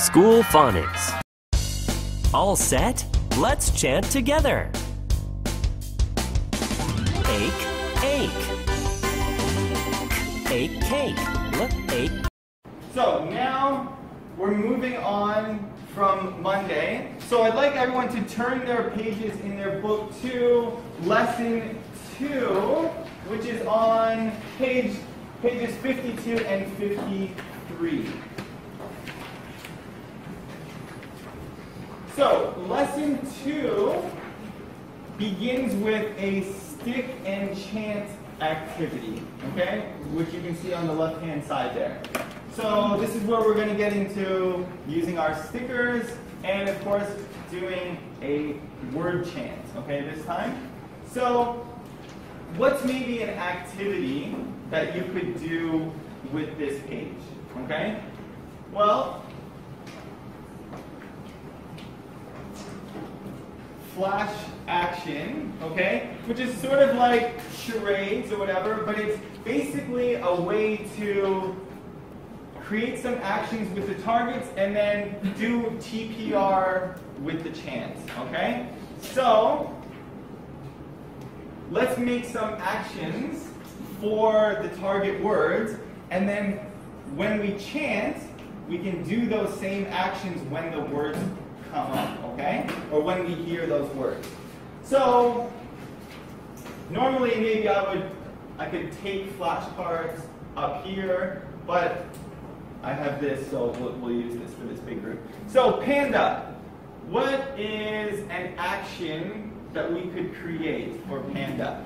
School Phonics. All set? Let's chant together. Ache, ache. Ache, cake. Look, ache. So now we're moving on from Monday. So I'd like everyone to turn their pages in their book to lesson 2, which is on pages 52 and 53. So lesson 2 begins with a stick and chant activity, okay, which you can see on the left-hand side there. So this is where we're going to get into using our stickers and, of course, doing a word chant, okay, this time. So what's maybe an activity that you could do with this page, okay? Well, flash action, okay, which is sort of like charades or whatever, but it's basically a way to create some actions with the targets and then do TPR with the chants, okay? So let's make some actions for the target words, and then when we chant, we can do those same actions when the words come up, okay? Or when we hear those words. So normally maybe I could take flashcards up here, but I have this, so we'll use this for this big group. So panda, what is an action that we could create for panda?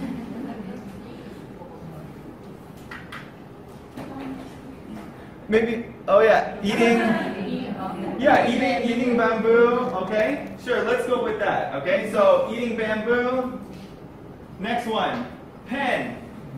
Maybe, oh yeah, eating bamboo, okay? Sure, let's go with that, okay? So eating bamboo. Next one, pen.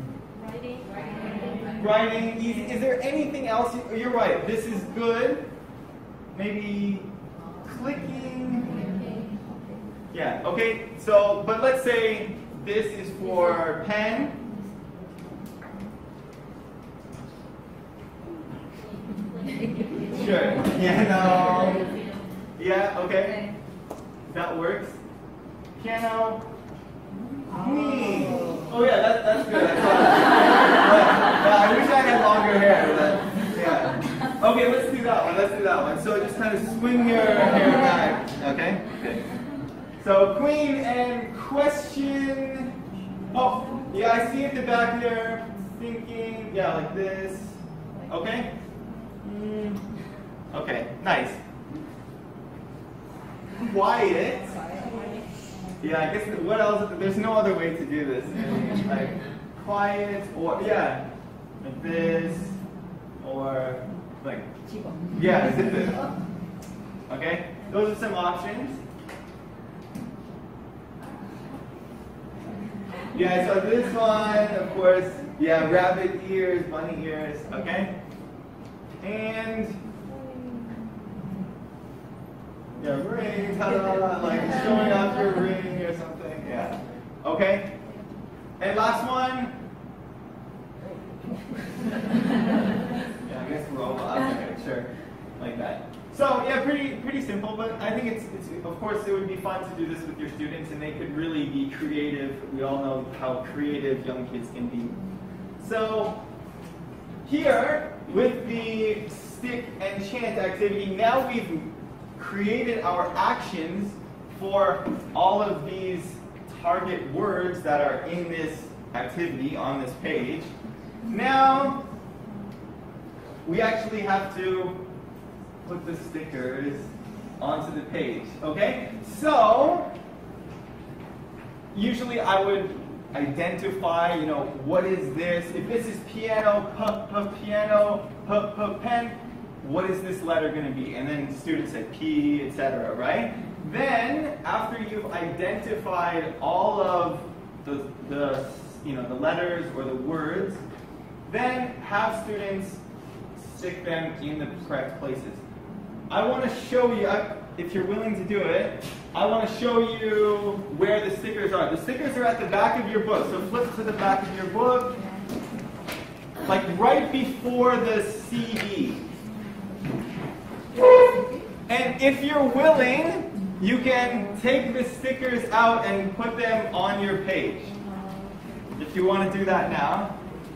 Writing, easy. Is there anything else? You're right, this is good. Maybe clicking. Yeah, okay, so, but let's say this is for pen. Sure. Piano. Yeah, okay. That works. Piano. Oh yeah, that's good. I wish I had longer hair, but yeah. Okay, let's do that one. So just kind of swing your hair back. Okay? Okay. So queen and question. Oh, yeah, I see at the back there. Thinking, yeah, like this. Okay? Okay, nice. Quiet. Yeah, I guess what else? There's no other way to do this. Like quiet, or yeah, like this, or like yeah, zip it. Okay, those are some options. Yeah, so this one, of course, yeah, rabbit ears, bunny ears. Okay, and yeah, ring, ta-da, like showing off your ring or something, yeah. Okay? And last one. Yeah, I guess robot, okay, sure, like that. So, yeah, pretty simple, but I think it's of course, it would be fun to do this with your students, and they could really be creative. We all know how creative young kids can be. So, here, with the stick and chant activity, now we've created our actions for all of these target words that are in this activity on this page. Now, we actually have to put the stickers onto the page, okay? So, usually I would identify, you know, what is this? If this is piano, piano, pen, what is this letter going to be? And then students say P, etc., right? Then, after you've identified all of the letters or the words, then have students stick them in the correct places. I want to show you, if you're willing to do it, I want to show you where the stickers are. The stickers are at the back of your book, so flip to the back of your book, like right before the CD. And if you're willing, you can take the stickers out and put them on your page. If you want to do that now.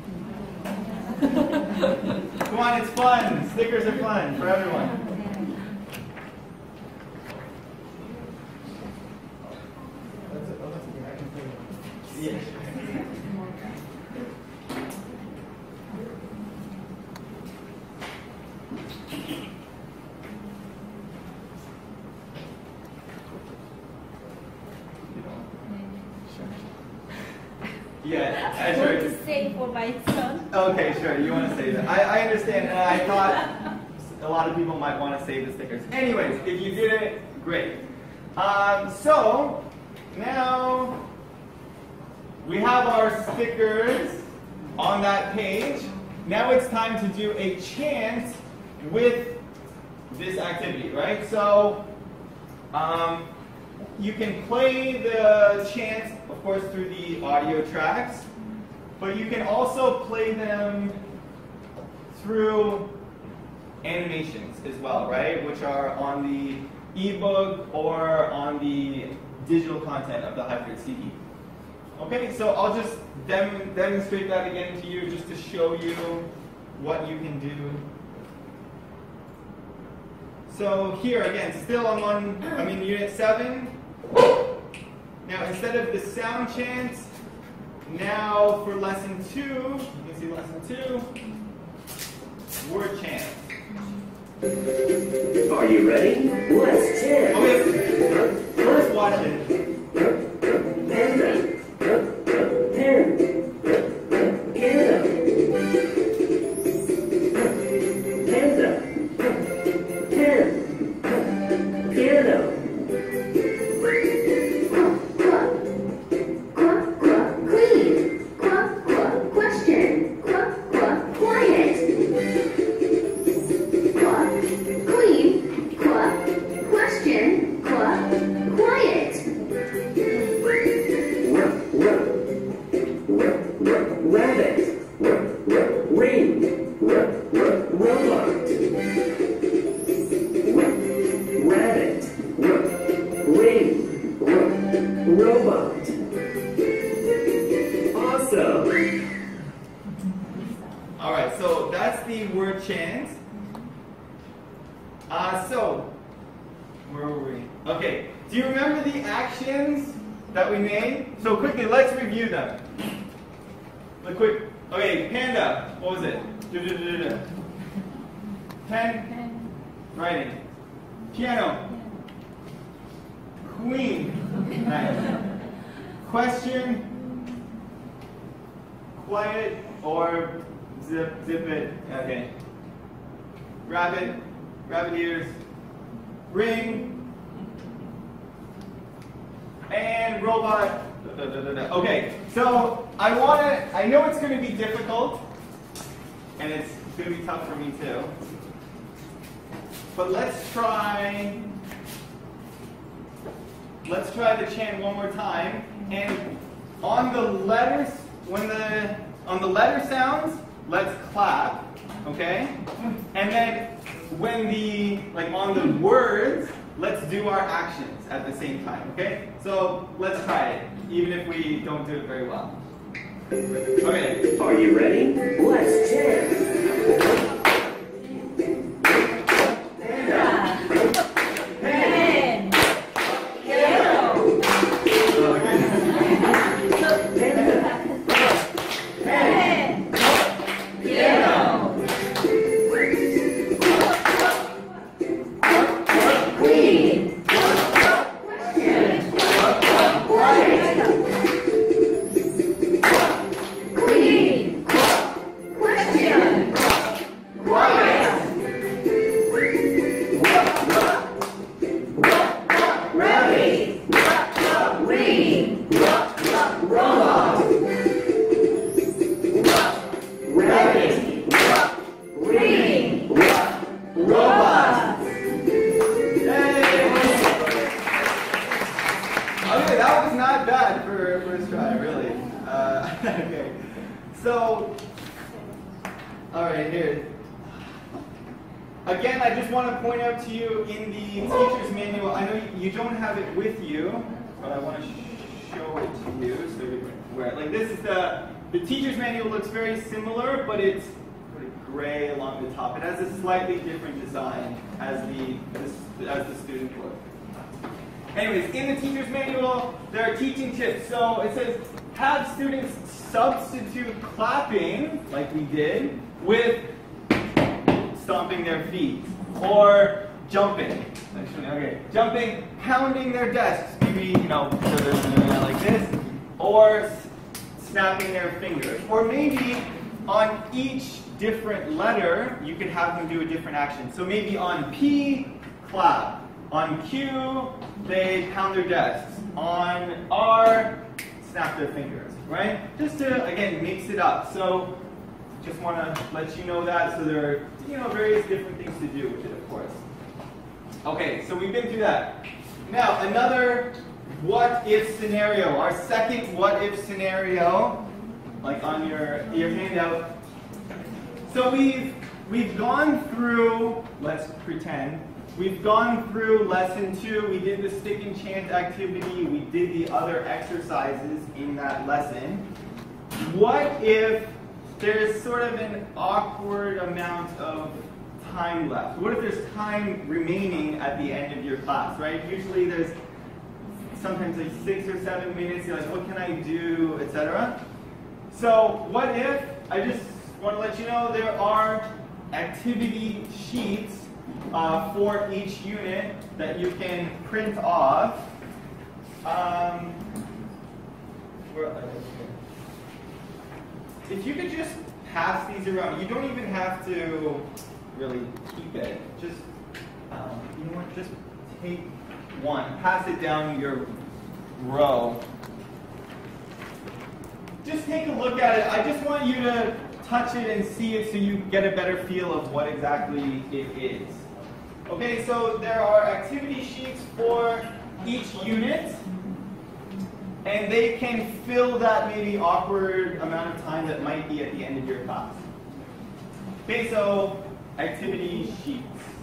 Come on, it's fun. Stickers are fun for everyone. Yeah. Yeah, I want to say for my son. Okay, sure. You want to say that. I understand. And I thought a lot of people might want to save the stickers. Anyways, if you did it, great. So now we have our stickers on that page. Now it's time to do a chant with this activity, right? So you can play the chants, of course, through the audio tracks, but you can also play them through animations as well, right? Which are on the ebook or on the digital content of the Hyford CD. Okay, so I'll just demonstrate that again to you just to show you what you can do. So here again, still on Unit 7. Now instead of the sound chants, now for lesson 2, you can see lesson 2, word chant. Are you ready? Let's chant. Okay, first watch it. Panda. Pen. Piano. Panda. Pen. Piano. Where were we? Okay, do you remember the actions that we made? So quickly, let's review them. Okay, panda, what was it? Pen, writing. Piano. Queen. Nice. Question. Quiet or zip it. Okay. Rabbit ears. Ring. And robot. Okay, so I know it's going to be difficult, and it's going to be tough for me too. But let's try the chant one more time. And on the letters, on the letter sounds, let's clap, okay? And then when on the words, let's do our actions at the same time, okay? So let's try it, even if we don't do it very well. Okay. Are you ready? Let's chant. Okay, so, all right, here. Again, I just want to point out to you in the teacher's manual, I know you don't have it with you, but I want to show it to you so you're aware. Like this is the teacher's manual looks very similar, but it's gray along the top. It has a slightly different design as the student book. Anyways, in the teacher's manual, there are teaching tips. So it says, have students substitute clapping, like we did, with stomping their feet, or jumping. Okay, jumping, pounding their desks, maybe, like this, or snapping their fingers. Or maybe on each different letter, you could have them do a different action. So maybe on P, clap. On Q, they pound their desks. On R, snap their fingers, right? Just to, again, mix it up. So just want to let you know that. So there are, various different things to do with it, of course. Okay, so we've been through that. Now, another what-if scenario. Our second what-if scenario, like on your handout. So we've gone through, let's pretend, we've gone through lesson 2. We did the stick and chant activity. We did the other exercises in that lesson. What if there's sort of an awkward amount of time left? What if there's time remaining at the end of your class, right? Usually there's sometimes like 6 or 7 minutes. You're like, what can I do, etc. So what if, I just want to let you know there are activity sheets for each unit that you can print off. If you could just pass these around, you don't even have to really keep it. Just, just take one, pass it down your row. Just take a look at it. I just want you to touch it and see it so you get a better feel of what exactly it is. Okay, so there are activity sheets for each unit, and they can fill that maybe awkward amount of time that might be at the end of your class. Okay, so activity sheets.